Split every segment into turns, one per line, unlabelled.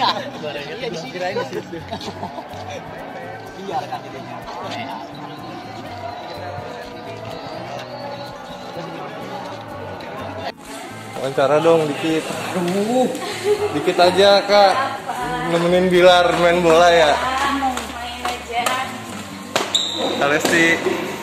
Iya di sini. Kirain di situ. Biar kan idenya.
Wawancara dong dikit. Aduh. Dikit aja Kak. Nemenin Bilar main bola ya.
Main aja.
Alesti.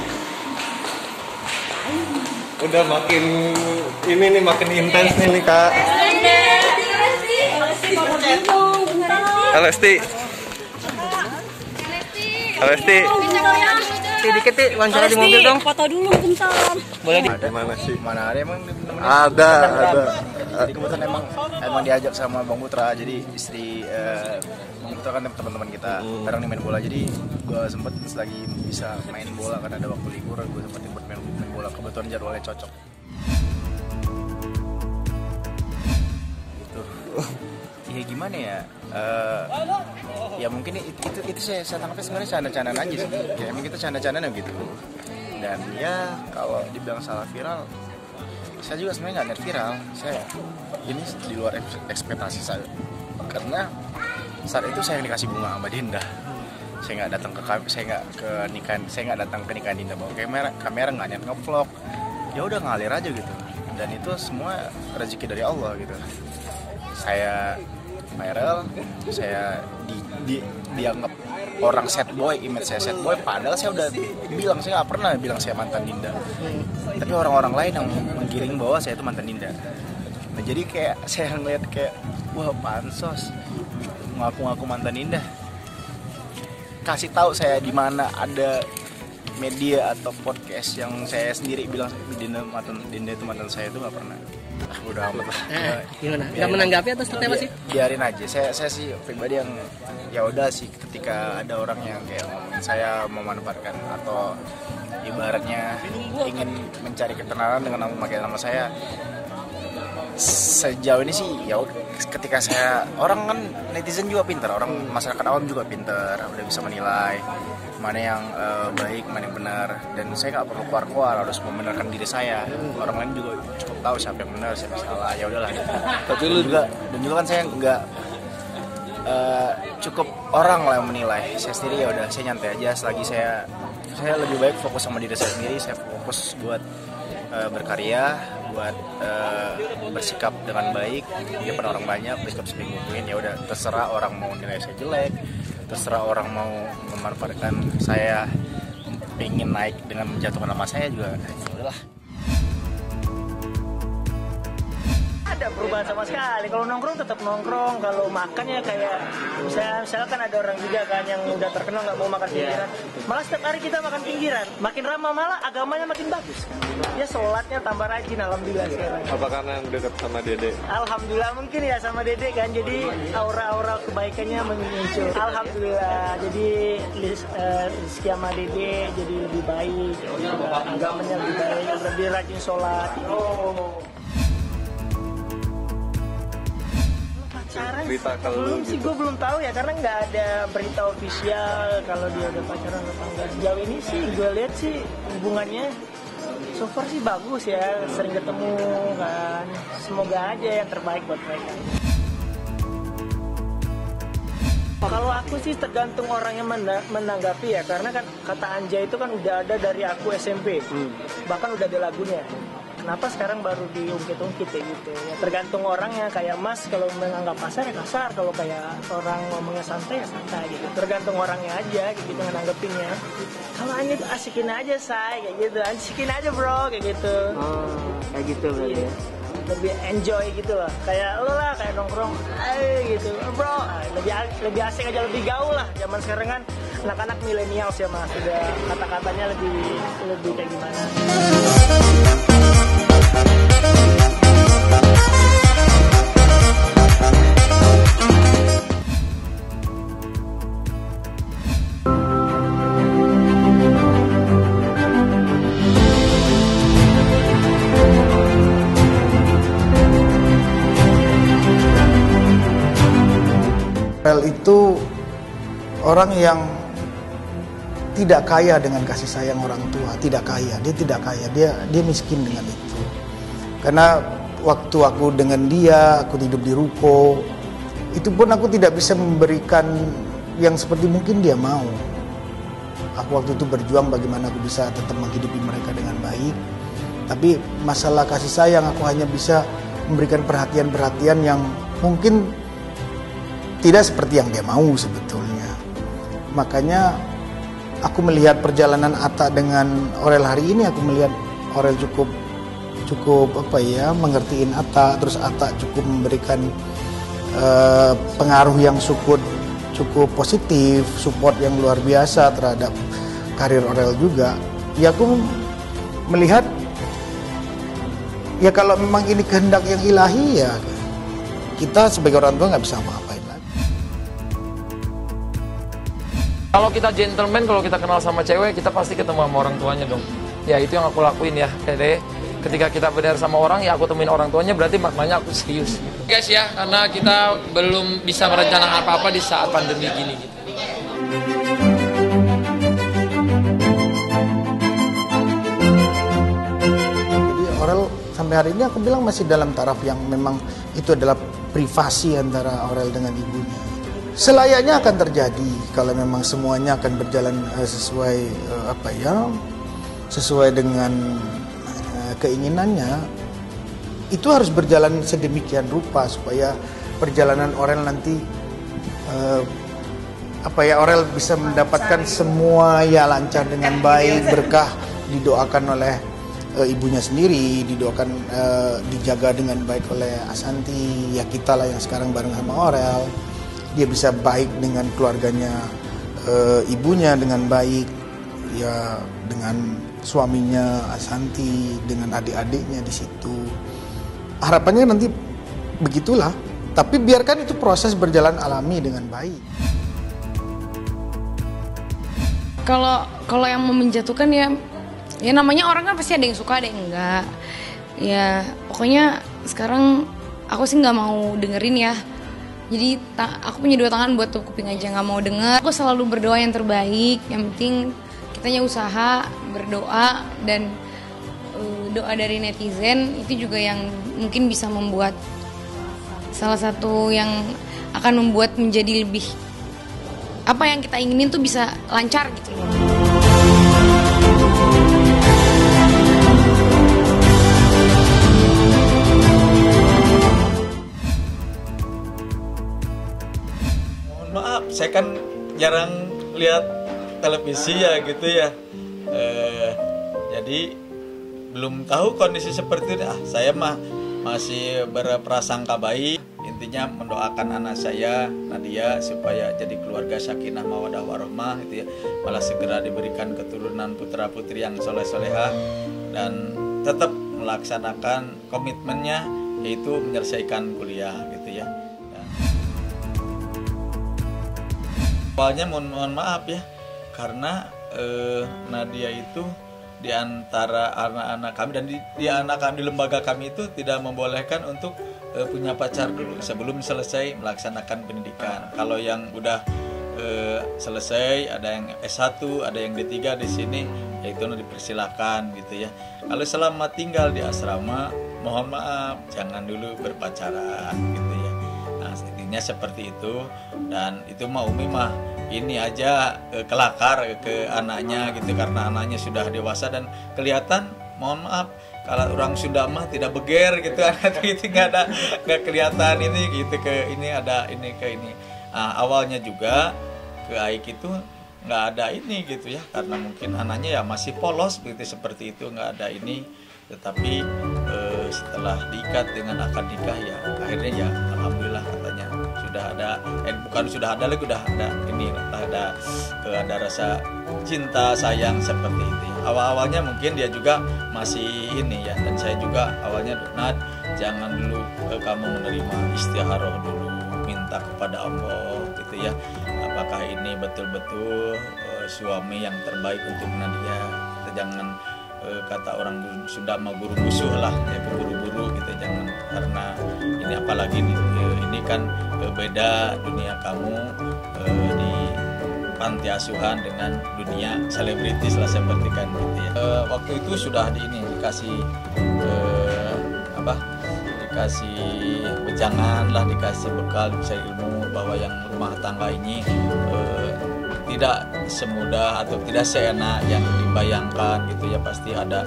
Udah makin ini nih makin intens nih Kak. Alesti. Alesti.
Dikit wawancara di mobil dong.
Foto dulu bentar.
Boleh di
Mana sih?
Mana ada emang
Ada.
Jadi kebetulan emang diajak sama Bang Putra. Jadi istri Bang Putra kan teman-teman kita sekarang nih main bola. Jadi gue sempet lagi bisa main bola kan ada waktu libur, gue sempet main bola. Kebetulan jadwalnya cocok. Gitu. Ya gimana ya? Ya mungkin itu saya tangkapnya sebenarnya canda-candaan aja sih. Ya emang kita canda-candaan gitu. Dan ya kalau dibilang salah viral, saya juga sebenarnya nggak net viral. Saya ini di luar ekspektasi saya. Karena saat itu saya yang dikasih bunga sama Dinda. Saya nggak datang saya nggak datang ke nikahan Dinda bawa kamera nggak niat ngevlog. Ya udah ngalir aja gitu. Dan itu semua rezeki dari Allah gitu. Saya viral, saya dianggap orang sad boy, image saya sad boy, padahal saya udah bilang, saya nggak pernah bilang saya mantan Dinda, tapi orang-orang lain yang menggiring bahwa saya itu mantan Dinda. Nah jadi kayak saya ngeliat kayak wah pansos ngaku-ngaku mantan Dinda, kasih tahu saya di mana ada media atau podcast yang saya sendiri bilang Dinda itu mantan saya, itu nggak pernah. Udah amat lah.
Gimana? Nggak menanggapi atau seperti apa sih?
Biarin aja. Saya sih pribadi yang ya udah sih, ketika ada orang yang kayak ngomongin saya memanfaatkan atau ibaratnya ingin mencari ketenaran dengan memakai nama saya, sejauh ini sih ya ketika saya, orang kan netizen juga pintar, orang masyarakat awam juga pintar, udah bisa menilai mana yang baik, mana yang benar, dan saya nggak perlu keluar harus membenarkan diri saya. Orang lain juga cukup tahu siapa yang benar, siapa yang salah. Ya udahlah. Tapi lu juga, dan juga kan saya nggak cukup orang lah yang menilai. Saya sendiri ya udah, saya nyantai aja. Selagi saya lebih baik fokus sama diri saya sendiri. Saya fokus buat berkarya, buat bersikap dengan baik di depan orang banyak, bersikap seminggu mungkin. Ya udah, terserah orang mau nilai saya jelek, terserah orang mau memanfaatkan saya ingin naik dengan menjatuhkan nama saya juga. Ya udahlah.
Ada perubahan sama sekali. Kalau nongkrong tetap nongkrong, kalau makan ya kayak misalnya kan ada orang juga kan yang udah terkenal nggak mau makan pinggiran. Malah setiap hari kita makan pinggiran, makin ramah, malah agamanya makin bagus. Dia sholatnya tambah rajin, alhamdulillah sekarang.
Apa karena dekat sama Dede?
Alhamdulillah mungkin ya sama Dede kan, jadi aura-aura kebaikannya muncul. Alhamdulillah, jadi rezeki sama Dede jadi lebih baik, agamanya lebih baik, lebih rajin sholat. Pacaran belum sih, gue belum tahu ya, karena nggak ada berita ofisial kalau dia udah pacaran atau enggak. Sejauh ini sih gue lihat sih hubungannya so far sih bagus ya, sering ketemu kan. Semoga aja yang terbaik buat mereka. Kalau aku sih tergantung orang yang menanggapi ya, karena kan kata Anjay itu kan udah ada dari aku SMP, bahkan udah ada lagunya. Kenapa sekarang baru diungkit-ungkit ya gitu ya, tergantung orangnya. Kayak Mas kalau menganggap kasar ya kasar, kalau kayak orang ngomongnya santai ya santai gitu, tergantung orangnya aja gitu nanggepinnya. Kalau Anya tuh asikin aja say kayak gitu, asikin aja bro kayak gitu.
Kayak gitu berarti ya.
Lebih enjoy gitu lah, kayak lo lah, kayak nongkrong gitu bro. Lebih asik aja, lebih gaul lah. Zaman sekarang kan anak-anak milenial ya mas, udah kata-katanya lebih kayak gimana.
Pel itu orang yang tidak kaya dengan kasih sayang orang tua, tidak kaya, dia miskin dengan itu. Karena waktu aku dengan dia, aku hidup di ruko, Itu pun aku tidak bisa memberikan yang seperti mungkin dia mau. Aku waktu itu berjuang bagaimana aku bisa tetap menghidupi mereka dengan baik. Tapi masalah kasih sayang aku hanya bisa memberikan perhatian-perhatian yang mungkin tidak seperti yang dia mau sebetulnya. Makanya aku melihat perjalanan Atta dengan Aurel hari ini, aku melihat Aurel cukup mengertiin Atta, terus Atta cukup memberikan pengaruh yang cukup positif, support yang luar biasa terhadap karir Aurel juga. Ya aku melihat ya kalau memang ini kehendak yang ilahi, ya kita sebagai orang tua nggak bisa apa-apain lagi.
Kalau kita gentleman, kalau kita kenal sama cewek, kita pasti ketemu sama orang tuanya dong. Ya itu yang aku lakuin ya. Jadi ketika kita benar sama orang, ya aku temuin orang tuanya, berarti maknanya aku serius. Guys ya, karena kita belum bisa merencanakan apa-apa di saat pandemi gini gitu.
Jadi Aurel sampai hari ini aku bilang masih dalam taraf yang memang itu adalah privasi antara Aurel dengan ibunya. Selayaknya akan terjadi kalau memang semuanya akan berjalan sesuai dengan keinginannya. Itu harus berjalan sedemikian rupa supaya perjalanan Aurel nanti Aurel bisa mendapatkan semua ya lancar dengan baik, berkah, didoakan oleh ibunya sendiri, didoakan dijaga dengan baik oleh Asanti, ya kita lah yang sekarang bareng sama Aurel. Dia bisa baik dengan keluarganya, ibunya dengan baik, ya dengan suaminya Asanti, dengan adik-adiknya di situ. Harapannya nanti begitulah, tapi biarkan itu proses berjalan alami dengan baik.
Kalau yang mau menjatuhkan ya namanya orang kan pasti ada yang suka, ada yang enggak. Ya pokoknya sekarang aku sih nggak mau dengerin ya. Jadi aku punya dua tangan buat tutup kuping aja, nggak mau denger. Aku selalu berdoa yang terbaik. Yang penting kitanya usaha, berdoa, dan doa dari netizen itu juga yang mungkin bisa membuat salah satu yang akan membuat menjadi lebih apa yang kita inginin tuh bisa lancar gitu loh.
Mohon maaf, saya kan jarang lihat televisi ya gitu ya. Jadi belum tahu kondisi seperti itu. Saya mah masih berprasangka baik. Intinya mendoakan anak saya Nadia supaya jadi keluarga sakinah mawadah warahmah gitu ya. Malah segera diberikan keturunan putra putri yang soleh-solehah dan tetap melaksanakan komitmennya, yaitu menyelesaikan kuliah gitu ya. Awalnya mohon maaf ya, karena Nadia itu di antara anak-anak kami dan di anak kami, di lembaga kami itu tidak membolehkan untuk punya pacar dulu sebelum selesai melaksanakan pendidikan. Kalau yang udah selesai, ada yang S1, ada yang D3 di sini, ya itu dipersilakan gitu ya. Kalau selama tinggal di asrama, mohon maaf jangan dulu berpacaran gitu ya. Nah, intinya seperti itu, dan itu mah Umi mah ini aja kelakar ke anaknya gitu, karena anaknya sudah dewasa dan kelihatan, mohon maaf, kalau orang Sunda mah tidak beger gitu, itu nggak kelihatan ini gitu, ke ini ada ini ke ini. Nah, awalnya juga ke Aik itu nggak ada ini gitu ya, karena mungkin anaknya ya masih polos begitu, seperti itu, nggak ada ini. Tetapi setelah diikat dengan akad nikah ya akhirnya ya alhamdulillah katanya sudah ada, bukan sudah ada lagi, udah ada ini, ada rasa cinta sayang seperti itu. Awal-awalnya mungkin dia juga masih ini ya, dan saya juga awalnya Nat, jangan dulu kamu menerima istikharah dulu, minta kepada Allah gitu ya, apakah ini betul-betul suami yang terbaik untuk Nadia. Kita jangan kata orang Sunda mah guru musuh lah ya, keburu-buru gitu, jangan, karena ini apalagi ini kan beda dunia kamu di panti asuhan dengan dunia selebritis lah seperti kan gitu ya. Waktu itu sudah dikasih dikasih wejangan lah, dikasih bekal, bisa ilmu bahwa yang rumah tangga ini tidak semudah atau tidak seenak yang dibayangkan gitu ya, pasti ada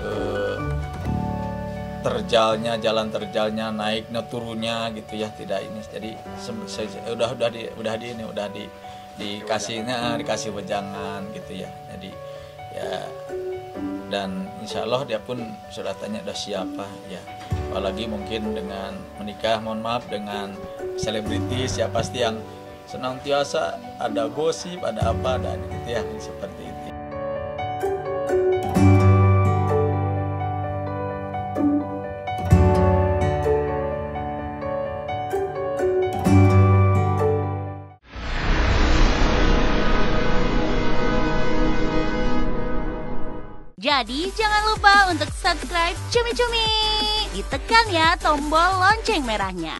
terjalnya, jalan terjalnya, naiknya turunnya gitu ya, tidak ini. Jadi dikasih wejangan gitu ya. Jadi ya, dan insya Allah dia pun sudah tanya udah siapa ya, apalagi mungkin dengan menikah, mohon maaf, dengan selebritis ya, pasti yang senantiasa ada gosip, ada apa, dan gitu ya, seperti itu.
Jadi jangan lupa untuk subscribe Cumi Cumi. Ditekan ya tombol lonceng merahnya.